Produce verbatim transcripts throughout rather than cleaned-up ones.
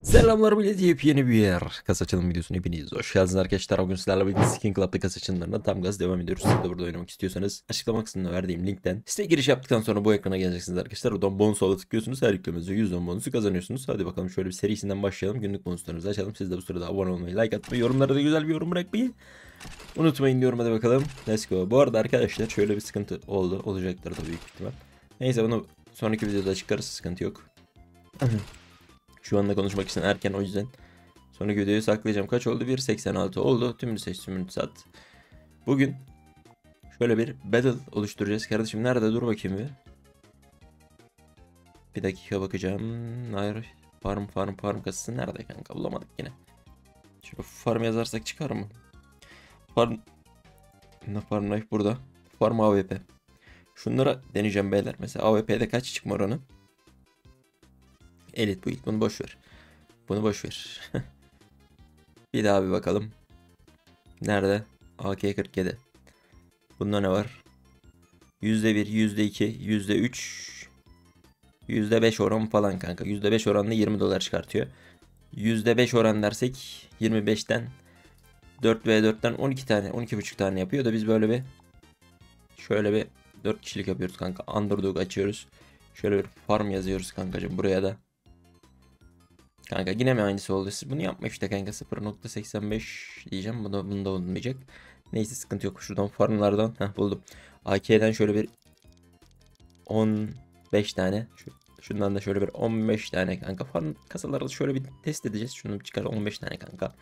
Selamlar millet, yepyeni bir yer. Kasa açılım videosuna hepiniz hoş geldiniz arkadaşlar. Bugün sizlerle birlikte Skin Club'da kasa açılımlarına tam gaz devam ediyoruz. Siz de burada oynamak istiyorsanız açıklama kısmında verdiğim linkten siteye giriş yaptıktan sonra bu ekrana geleceksiniz arkadaşlar. Oradan bonusa tıklıyorsunuz. Her yüklemenize yüz on bonusu kazanıyorsunuz. Hadi bakalım şöyle bir serisinden başlayalım. Günlük bonuslarımızı açalım. Siz de bu sırada abone olmayı, like atmayı, yorumlara da güzel bir yorum bırakmayı unutmayın diyorum. Hadi bakalım. Let's go. Bu arada arkadaşlar şöyle bir sıkıntı oldu. Olacaktır da büyük ihtimal. Neyse, bunu sonraki videoda açıklarız. Sıkıntı yok. Şu anda konuşmak için erken, o yüzden sonraki videoyu saklayacağım. Kaç oldu? bir seksen altı oldu. Tümünü seç, tümünü sat. Bugün şöyle bir battle oluşturacağız. Kardeşim nerede? Dur bakayım bir. Bir dakika bakacağım. Hayır. Farm farm farm kasası nerede kanka? Bulamadık yine. Şöyle farm yazarsak çıkar mı? Farm... Ne farm life burada. Farm A W P. Şunlara deneyeceğim beyler. Mesela A W P'de kaç çıkma oranı? Elit bu ilk. Bunu boş ver. Bunu boş ver. Bir daha bir bakalım. Nerede? A K kırk yedi. Bunda ne var? yüzde bir, yüzde iki, yüzde üç, yüzde beş oran falan kanka. yüzde beş oranla yirmi dolar çıkartıyor. yüzde beş oran dersek yirmi beşten dört ve dörtten on iki tane, on iki buçuk tane yapıyor da biz böyle bir şöyle bir dört kişilik yapıyoruz kanka. Underdog açıyoruz. Şöyle bir farm yazıyoruz kankacığım buraya da. Kanka yine mi aynısı oldu? Siz bunu yapma işte kanka. sıfır nokta seksen beş diyeceğim. Bunda, bunda olmayacak. Neyse, sıkıntı yok. Şuradan farmlardan heh, buldum. A K'den şöyle bir on beş tane. Şu, şundan da şöyle bir on beş tane kanka. Farm kasaları şöyle bir test edeceğiz. Şunu çıkar, on beş tane kanka.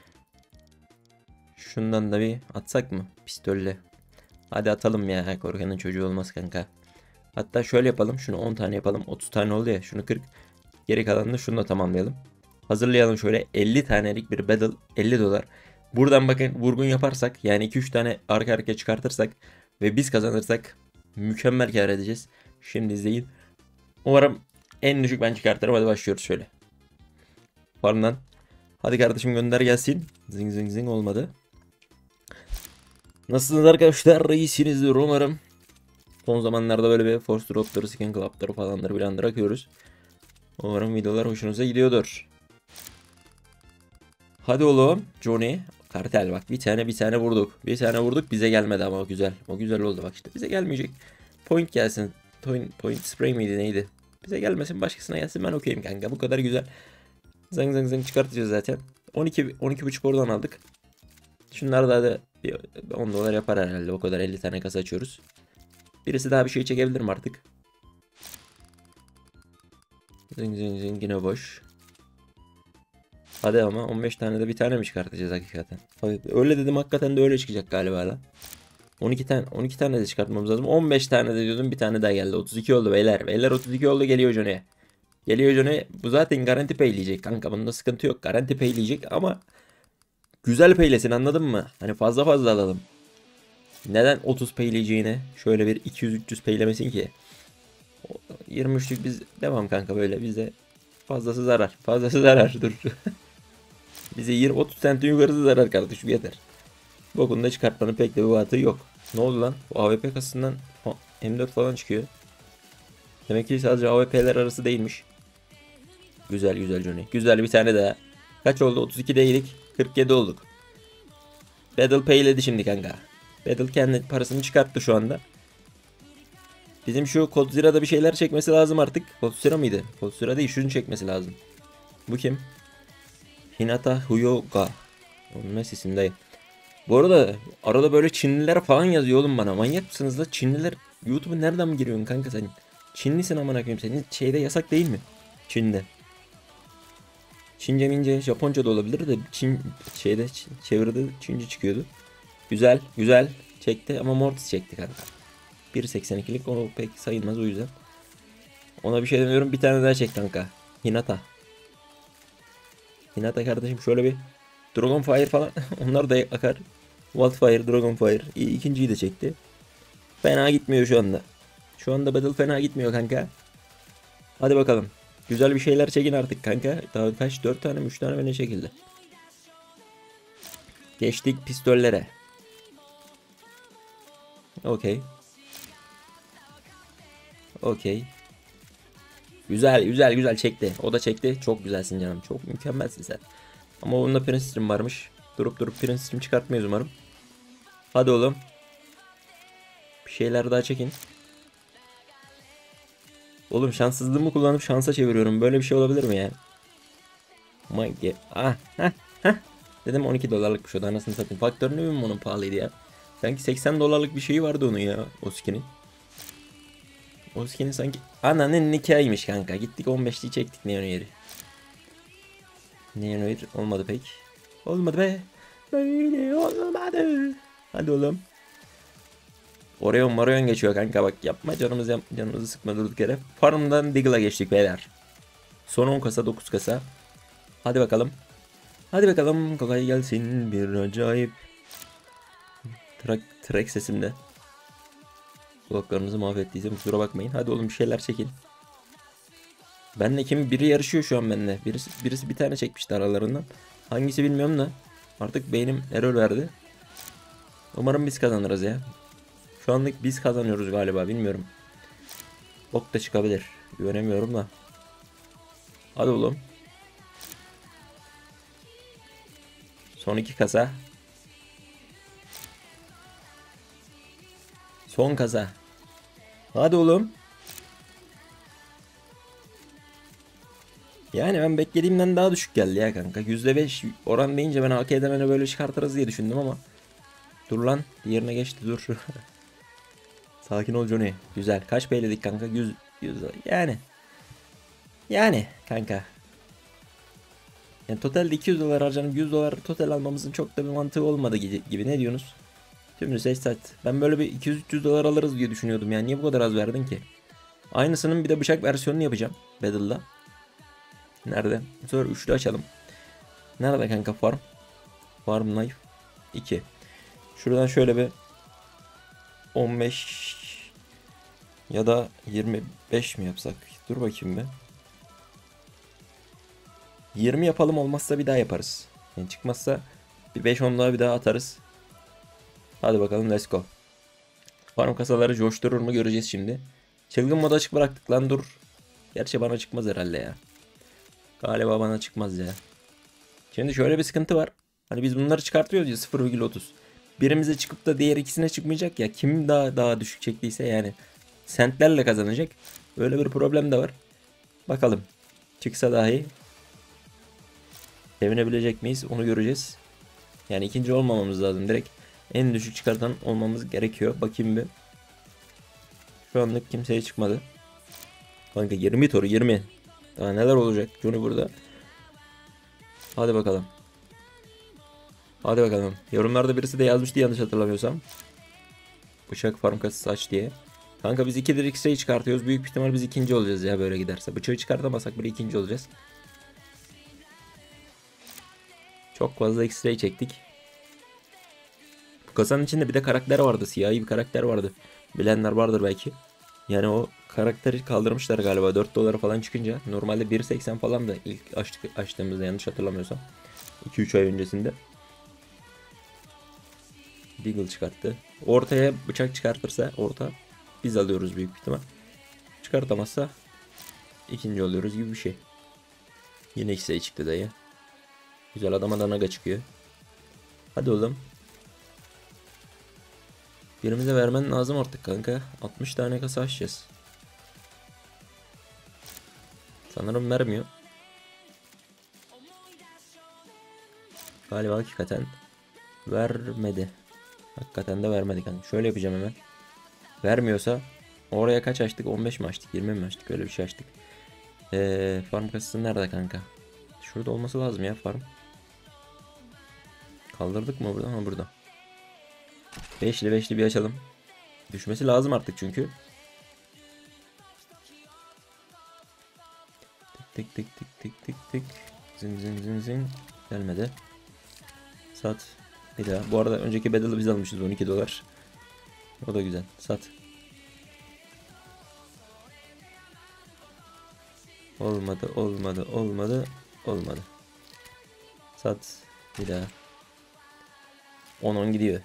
Şundan da bir atsak mı? Pistolle. Hadi atalım ya. Korkanın çocuğu olmaz kanka. Hatta şöyle yapalım. Şunu on tane yapalım. otuz tane oldu ya. Şunu kırk. Geri kalanını şununla tamamlayalım. Hazırlayalım şöyle elli tanelik bir battle, elli dolar. Buradan bakın, vurgun yaparsak yani iki üç tane arka arkaya çıkartırsak ve biz kazanırsak mükemmel kar edeceğiz. Şimdi izleyin. Umarım en düşük ben çıkartırım. Hadi başlıyoruz şöyle. Farmdan. Hadi kardeşim gönder gelsin. Zing zing zing olmadı. Nasılsınız arkadaşlar? İyisinizdir umarım. Son zamanlarda böyle bir force dropları, skin club'ları falanları bilen bırakıyoruz. Umarım videolar hoşunuza gidiyordur. Hadi oğlum Johnny. Kartel bak, bir tane bir tane vurduk. Bir tane vurduk, bize gelmedi ama o güzel. O güzel oldu bak, işte bize gelmeyecek. Point gelsin. Point, point spray miydi neydi? Bize gelmesin, başkasına gelsin, ben okeyim kanka. Bu kadar güzel. Zang zang zang çıkartacağız zaten. on iki on iki buçuk oradan aldık. Şunlar da hadi on dolar yapar herhalde. O kadar elli tane kasa açıyoruz. Birisi daha bir şey çekebilir mi artık? Zing zing zing yine boş. Hadi ama on beş tane de bir tane mi çıkartacağız hakikaten? Öyle dedim, hakikaten de öyle çıkacak galiba lan. on iki tane on iki tane de çıkartmamız lazım. on beş tane de diyordum, bir tane daha geldi. otuz iki oldu beyler. Beyler otuz iki oldu, geliyor Johnny. Geliyor Johnny. Bu zaten garanti payleyecek kanka. Bunda sıkıntı yok. Garanti payleyecek ama güzel paylesin, anladın mı? Hani fazla fazla alalım. Neden otuz payleyeceğine şöyle bir iki yüz üç yüz paylemesin ki? yirmi üçlük biz devam kanka böyle. Bize fazlası zarar. Fazlası zarar. Dur. Bize yirmi otuz sentin yukarısı zarar kardeşim, yeter. Bokunu da çıkartmanın pek de bir batı yok. Ne oldu lan? Bu A W P kasasından M dört falan çıkıyor. Demek ki sadece A W P'ler arası değilmiş. Güzel güzel Johnny. Güzel bir tane daha. Kaç oldu? otuz ikideydik. kırk yedi olduk. Battle payledi şimdi kanka. Battle kendi parasını çıkarttı şu anda. Bizim şu Coldzira'da bir şeyler çekmesi lazım artık. Coldzira mıydı? Coldzira değil, şunu çekmesi lazım. Bu kim? Hinata Hyuga. Onun mesisindeyim. Bu arada arada böyle Çinliler falan yazıyor oğlum bana. Manyak mısınız da Çinliler? YouTube'a nereden mi giriyorsun kanka sen? Çinlisin amına koyayım, senin şeyde yasak değil mi? Çin'de. Çince mince Japonca da olabilir de Çin şeyde çevirdi, Çince çıkıyordu. Güzel güzel çekti ama Mortis çekti kanka. bir seksen ikilik o pek sayılmaz, o yüzden. Ona bir şey demiyorum, bir tane daha çek kanka. Hinata. Hinata kardeşim şöyle bir Dragonfire falan onlar da akar. Wildfire, Dragonfire. İyi, ikinciyi de çekti. Fena gitmiyor şu anda. Şu anda battle fena gitmiyor kanka. Hadi bakalım. Güzel bir şeyler çekin artık kanka. Daha kaç? dört tane mi? üç tane mi ne şekilde? Geçtik pistollere. Okey. Okey. Güzel güzel güzel çekti. O da çekti. Çok güzelsin canım. Çok mükemmelsin sen. Ama onda Prince Stream varmış. Durup durup Prince Stream çıkartmayız umarım. Hadi oğlum. Bir şeyler daha çekin. Oğlum şanssızlığımı kullanıp şansa çeviriyorum. Böyle bir şey olabilir mi ya? My God. Ah, heh, heh. Dedim on iki dolarlıkmış o da, anasını satayım. Faktörünü mü onun pahalıydı ya? Sanki seksen dolarlık bir şeyi vardı onun ya. O skinin. O skinin sanki ananın nikahıymış kanka. Gittik on beşliği çektik Neon yeri. Neon yeri olmadı pek. Olmadı be. Böyle olmadı. Hadi oğlum. Orion Marion geçiyor kanka, bak yapma, canımız yap canımızı sıkma durduk yere. Farm'dan Diggle'a geçtik beyler. Son on kasa dokuz kasa. Hadi bakalım. Hadi bakalım kolay gelsin, bir acayip. Track, track sesimde. Kulaklarınızı mahvettiysem kusura bakmayın. Hadi oğlum bir şeyler çekin. Benle kim biri yarışıyor şu an benimle. Birisi, birisi bir tane çekmişti aralarından. Hangisi bilmiyorum da. Artık beynim error verdi. Umarım biz kazanırız ya. Şu anlık biz kazanıyoruz galiba, bilmiyorum. Ok da çıkabilir. Göremiyorum da. Hadi oğlum. Son iki kasa. Son kasa. Hadi oğlum. Yani ben beklediğimden daha düşük geldi ya kanka. yüzde beş oran deyince ben hak edemene böyle çıkartırız diye düşündüm ama. Dur lan. Diğerine geçti, dur. Sakin ol Johnny. Güzel. Kaç beyledik kanka? yüz, yüz yani. Yani kanka. Yani totalde iki yüz dolar harcanıp yüz dolar total almamızın çok da bir mantığı olmadı gibi. Ne diyorsunuz? Tümünü seç sat. Ben böyle bir iki yüz üç yüz dolar alırız diye düşünüyordum yani. Niye bu kadar az verdin ki? Aynısının bir de bıçak versiyonunu yapacağım. Battle'da. Nerede? Sonra üçlü açalım. Nerede kanka farm? Farm knife. iki. Şuradan şöyle bir on beş ya da yirmi beş mi yapsak? Dur bakayım be. yirmi yapalım, olmazsa bir daha yaparız. Yani çıkmazsa bir beş on daha bir daha atarız. Hadi bakalım, let's go. Farm kasaları coşturur mu göreceğiz şimdi. Çılgın modu açık bıraktık lan, dur. Gerçi bana çıkmaz herhalde ya. Galiba bana çıkmaz ya. Şimdi şöyle bir sıkıntı var. Hani biz bunları çıkartıyoruz ya, sıfır virgül otuz. Birimize çıkıp da diğer ikisine çıkmayacak ya. Kim daha daha düşük çektiyse yani sentlerle kazanacak. Böyle bir problem de var. Bakalım. Çıksa dahi sevinebilecek miyiz onu göreceğiz. Yani ikinci olmamamız lazım. Direkt en düşük çıkartan olmamız gerekiyor. Bakayım bir. Şu anlık kimseye çıkmadı. Kanka yirmi toru yirmi. Daha neler olacak Johnny burada. Hadi bakalım. Hadi bakalım. Yorumlarda birisi de yazmıştı yanlış hatırlamıyorsam. Bıçak farm kasası aç diye. Kanka biz ikidir X-ray çıkartıyoruz. Büyük ihtimal biz ikinci olacağız ya böyle giderse. Bıçağı çıkartamazsak bile ikinci olacağız. Çok fazla X-ray çektik. Bu kasanın içinde bir de karakter vardı. Siyahi bir karakter vardı. Bilenler vardır belki. Yani o karakteri kaldırmışlar galiba dört dolara falan çıkınca. Normalde bir seksen falan da ilk açtık, açtığımızda yanlış hatırlamıyorsam. iki üç ay öncesinde. Deagle çıkarttı. Ortaya bıçak çıkartırsa orta biz alıyoruz büyük ihtimal. Çıkartamazsa ikinci oluyoruz gibi bir şey. Yine X-ray çıktı dayı. Güzel, adama da naga çıkıyor. Hadi oğlum. Birimize vermen lazım artık kanka. altmış tane kasa açacağız. Sanırım vermiyor. Galiba hakikaten vermedi. Hakikaten de vermedi kanka. Şöyle yapacağım hemen. Vermiyorsa oraya kaç açtık? on beş mi açtık? yirmi mi açtık? Öyle bir şey açtık. Ee, farm kasası nerede kanka? Şurada olması lazım ya farm. Kaldırdık mı buradan? Ha, burada. Beşli beşli bir açalım. Düşmesi lazım artık çünkü. Tık tık tık tık tık tık. Zın zın zın zın. Gelmedi. Sat. Bir daha. Bu arada önceki bedel'i biz almışız, on iki dolar. O da güzel. Sat. Olmadı, olmadı, olmadı, olmadı. Sat. Bir daha. on on gidiyor.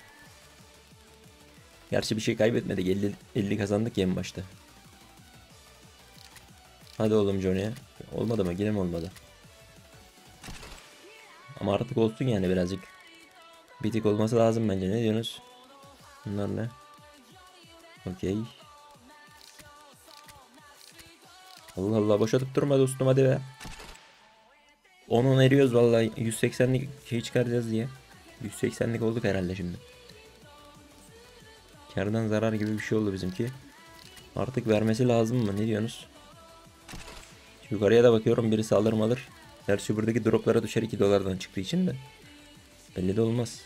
Gerçi bir şey kaybetmedik. elli, elli kazandık ya en başta. Hadi oğlum Johnny'ye. Olmadı mı? Yine mi olmadı? Ama artık olsun yani birazcık. Bitik olması lazım bence. Ne diyorsunuz? Bunlar ne? Okey. Allah Allah boş atıp durma dostum hadi be. on on eriyoruz vallahi. yüz seksenlik şey çıkaracağız diye. yüz seksenlik olduk herhalde şimdi. Kardan zarar gibi bir şey oldu bizimki. Artık vermesi lazım mı? Ne diyorsunuz? Yukarıya da bakıyorum, birisi alır mı alır. Gerçi buradaki droplara düşer iki dolardan çıktığı için de. Belli de olmaz.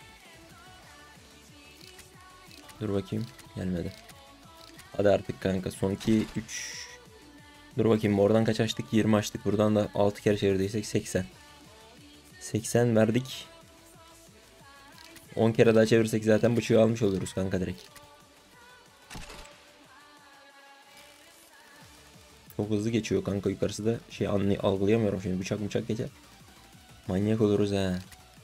Dur bakayım. Gelmedi. Hadi artık kanka. Son iki üç. Dur bakayım, oradan kaç açtık? yirmi açtık. Buradan da altı kere çevirdiysek seksen. seksen verdik. on kere daha çevirsek zaten bıçağı almış oluruz kanka direkt. Çok hızlı geçiyor kanka, yukarısı da şey anlay algılayamıyorum şimdi, bıçak bıçak geçer. Manyak oluruz ha.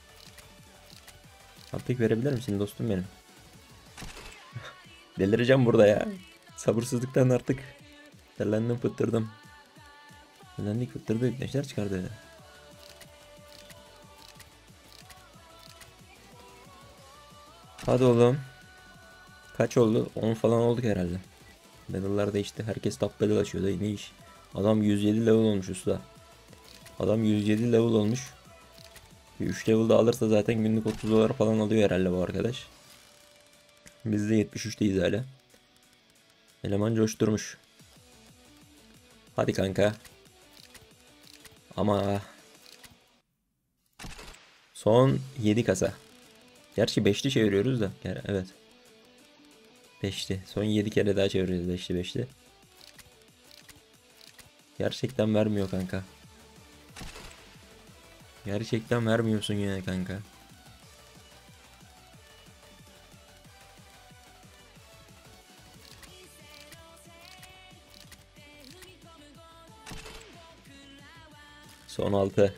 Hapik verebilir misin dostum benim? Delireceğim burada ya. Sabırsızlıktan artık. Terlendim fıttırdım. Terlendik fıttırdık. Neşter çıkardı. Hadi oğlum. Kaç oldu? on falan olduk herhalde. Medallar değişti. Herkes top medal açıyor da ne iş. Adam yüz yedi level olmuş usta. Adam yüz yedi level olmuş. üç level da alırsa zaten günlük otuz dolar falan alıyor herhalde bu arkadaş. Biz de yetmiş üçteyiz hala. Eleman coşturmuş. Hadi kanka. Ama son yedi kasa. Gerçi beşli çeviriyoruz da. Evet. beşli. Son yedi kere daha çeviriyoruz beşli beşli. Gerçekten vermiyor kanka. Gerçekten vermiyorsun yine kanka. Son altı.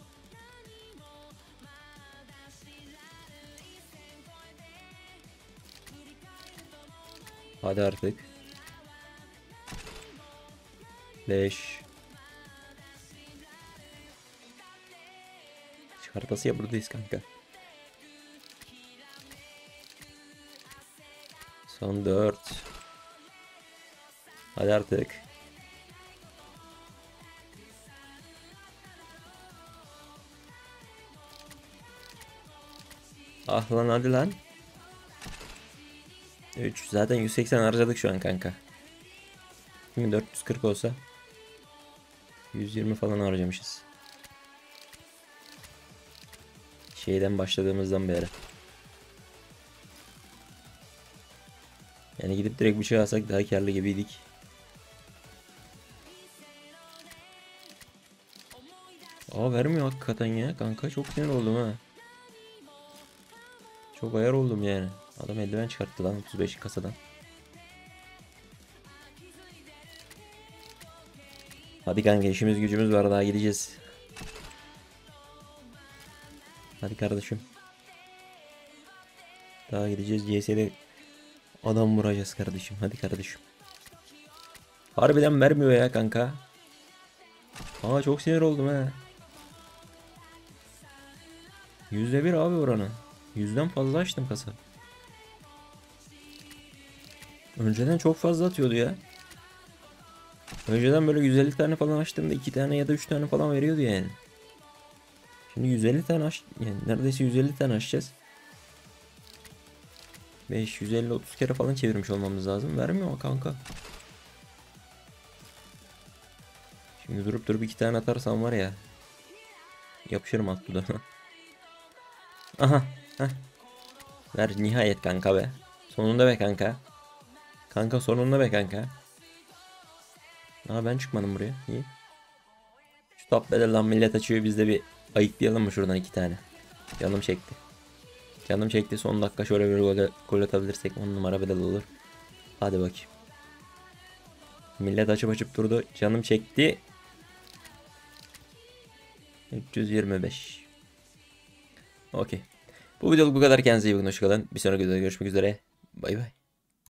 Hadi artık. beş. Çıkartasıya buradayız kanka. Son dört. Hadi artık. Ah lan hadi lan. üç. Zaten yüz seksen harcadık şu an kanka. Şimdi dört yüz kırk olsa yüz yirmi falan harcamışız. Şeyden başladığımızdan beri. Yani gidip direkt bıçağı alsak daha karlı gibiydik. Aa vermiyor hakikaten ya kanka, çok sinir oldum ha. Çok ayar oldum yani. Adam eldiven çıkarttı lan otuz beş kasadan. Hadi kanka, işimiz gücümüz var, daha gideceğiz. Hadi kardeşim. Daha gideceğiz, C S'de adam vuracağız kardeşim. Hadi kardeşim. Harbiden vermiyor ya kanka. Aa çok sinir oldum ha. yüzde bir abi oranı. Yüzden fazla açtım kasa. Önceden çok fazla atıyordu ya. Önceden böyle yüz elli tane falan açtığımda iki tane ya da üç tane falan veriyordu yani. Şimdi yüz elli tane aç, yani neredeyse yüz elli tane açacağız. beş yüz elli otuz kere falan çevirmiş olmamız lazım. Vermiyor kanka. Şimdi durup durup iki tane atarsam var ya. Yapışırım alt dudağına. Aha. Heh. Ver nihayet kanka be. Sonunda be kanka. Kanka sonunda be kanka. Aa ben çıkmadım buraya. İyi. Şu top bedel millet açıyor, biz de bir ayıklayalım mı şuradan iki tane. Canım çekti. Canım çekti, son dakika şöyle bir gol, gol atabilirsek on numara bedel olur. Hadi bakayım. Millet açıp açıp durdu. Canım çekti. üç yüz yirmi beş. Okey. Bu videoluk bu kadar. Kendinize iyi bakın. Hoşçakalın. Bir sonraki videoda görüşmek üzere. Bay bay.